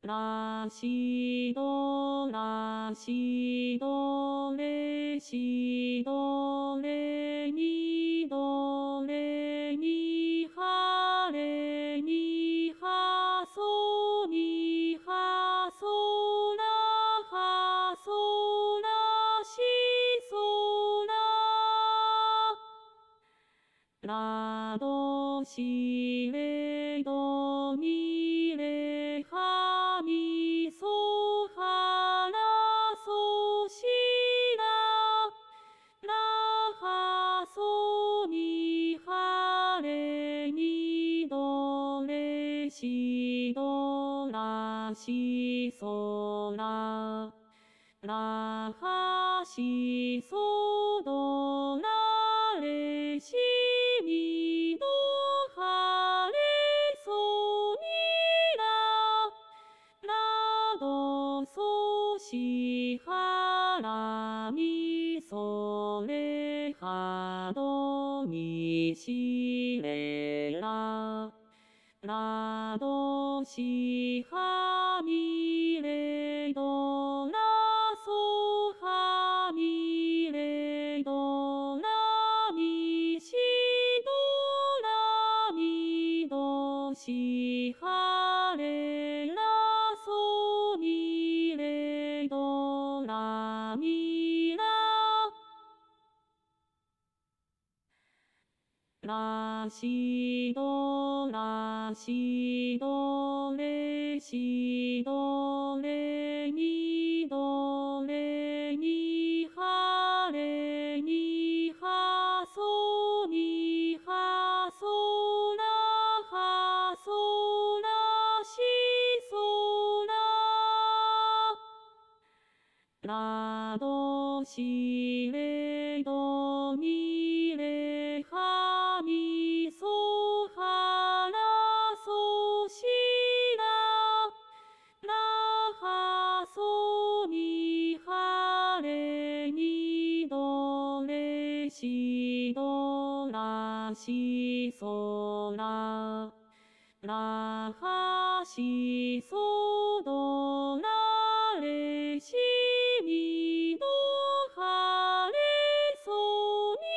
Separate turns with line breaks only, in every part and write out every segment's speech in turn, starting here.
ラシドラシドレシドレミドレミファレミファソミファソラファソラシソララドシレドミレファミソファラソシララファソミファレミドレシドラシソララファシソドラレシミドファレソミララドソシファラミソレファドミシレララドシファミレドラソファミレドラミシドラミドシファレラソミレドラミララシドラシドレシドレミドレミファレミファソミファソラファソラシソララドシレドミレファミソファラソシララファソミファレミドレシドラシソララファシソドラレシミドファレソミ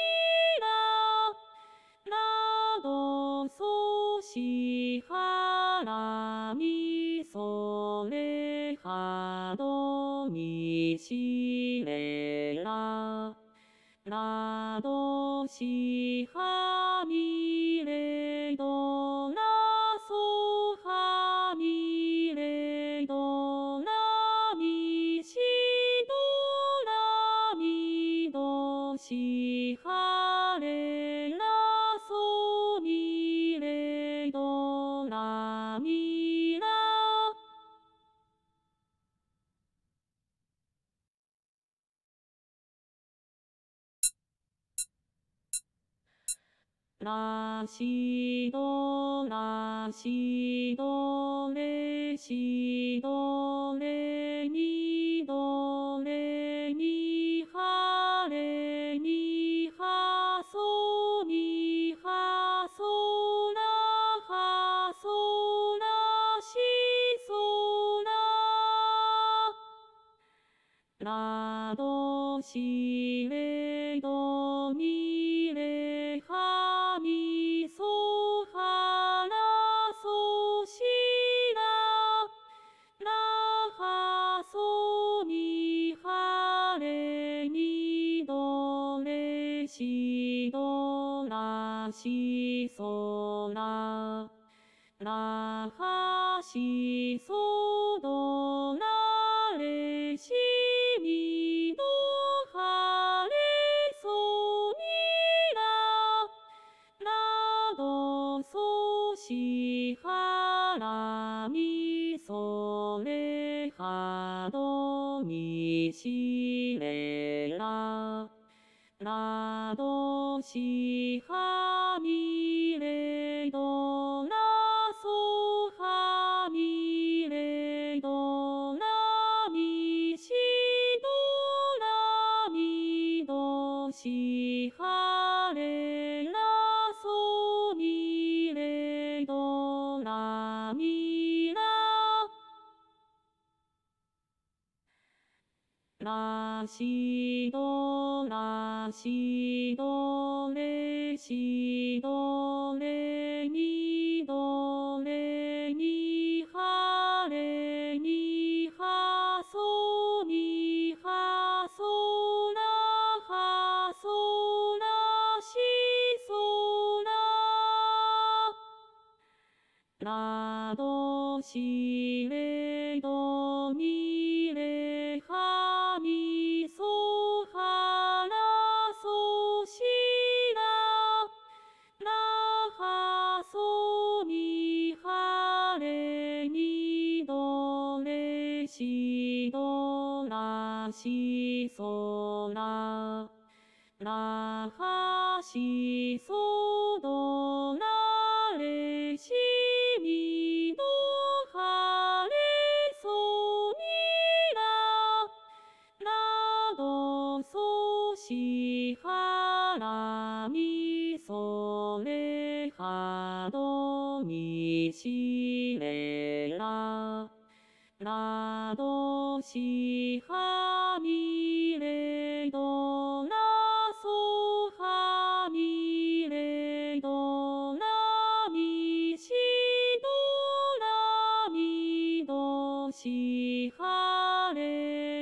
ララドソシファラミソレファドミシレララドシファミレドラソファミレドラミシドラミドシファレラソミレドラミララシドラシドレシドレミドレミファレミファソミファソラファソラシソララドシレドミレファミソファラソシララファソミファレミドレシドラシソララファシソドラレシミドファレソミララドソシファラミソレファドミシレララドシファミレドラソファミレドララシドラシドレシドレミドレミファレミファソミファソラファソラシソララドシレドミレファミソファラソシラファソミファレミドレシドラシソララファシソドラレシミドファレソミラドソシファラミソレファドミシレラドシファミレドラソファミレドラミシドラミドシファレ